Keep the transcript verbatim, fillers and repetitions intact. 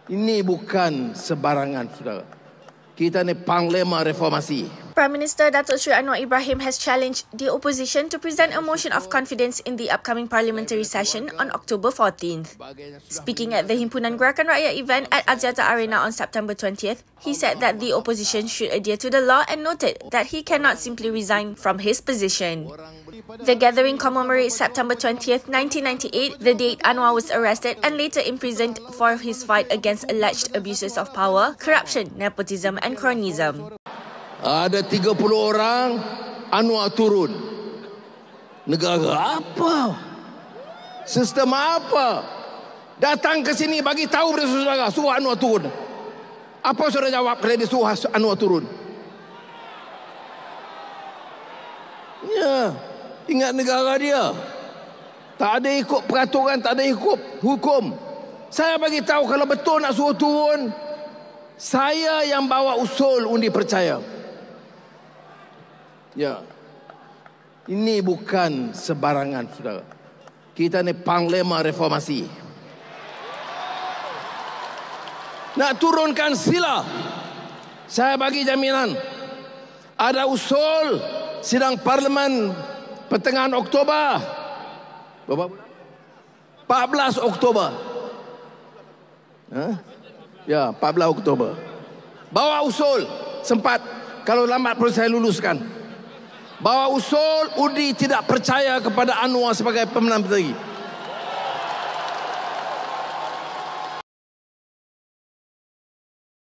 Ini bukan sebarangan, saudara. Kita ni panglima reformasi. Prime Minister Datuk Seri Anwar Ibrahim has challenged the opposition to present a motion of confidence in the upcoming parliamentary session on October fourteenth. Speaking at the Himpunan Gerakan Rakyat event at Axiata Arena on September twentieth, he said that the opposition should adhere to the law and noted that he cannot simply resign from his position. The gathering commemorates September twentieth, nineteen ninety-eight, the date Anwar was arrested and later imprisoned for his fight against alleged abuses of power, corruption, nepotism and cronyism. Ada tiga puluh orang, Anwar turun. Negara apa? Sistem apa? Datang ke sini bagi tahu kepada saudara, suruh Anwar turun. Apa saudara jawab kalau dia suruh Anwar turun? Ya, ingat negara dia. Tak ada ikut peraturan, tak ada ikut hukum. Saya bagi tahu kalau betul nak suruh turun, saya yang bawa usul undi percaya. Ya, ini bukan sebarangan, saudara. Kita ni panglima reformasi. Nak turunkan sila, saya bagi jaminan. Ada usul sidang parlimen pertengahan Oktober. Berapa bulan? empat belas Oktober. Ha? Ya, empat belas Oktober. Bawa usul, sempat. Kalau lambat perlu saya luluskan. Bahawa usul undi tidak percaya kepada Anwar sebagai Perdana Menteri.